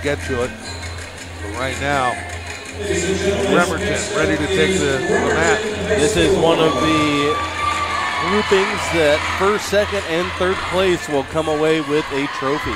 get to it. But right now, Bremerton ready to take the mat. This is one of the groupings that first, second, and third place will come away with a trophy.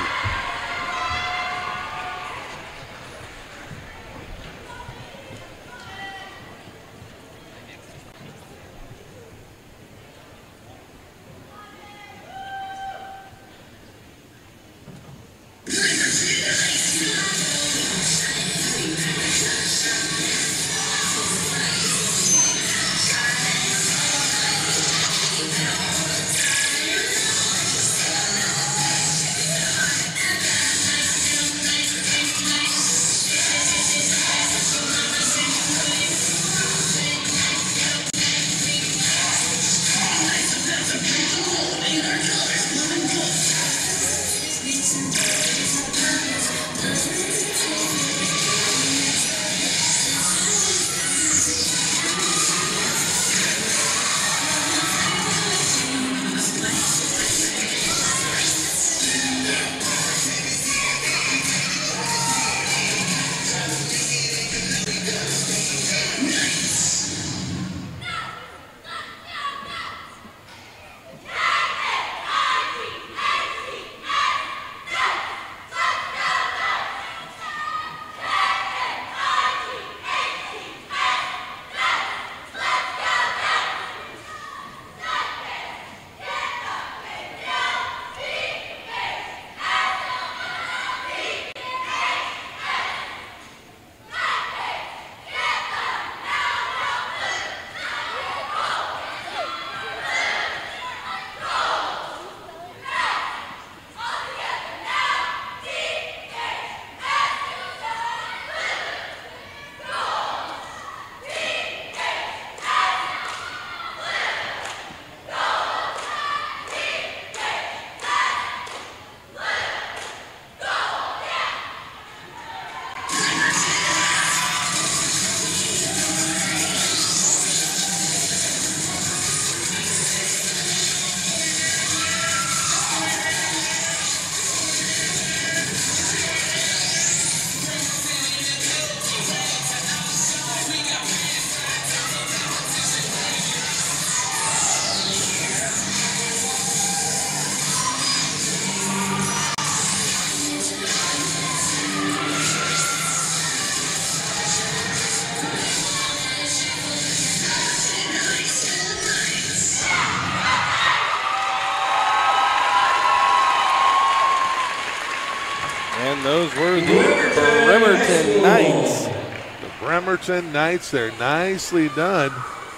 And those were the Bremerton Knights. The Bremerton Knights, they're nicely done.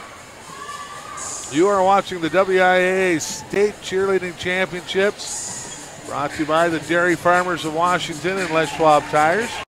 You are watching the WIAA State Cheerleading Championships, brought to you by the Dairy Farmers of Washington and Les Schwab Tires.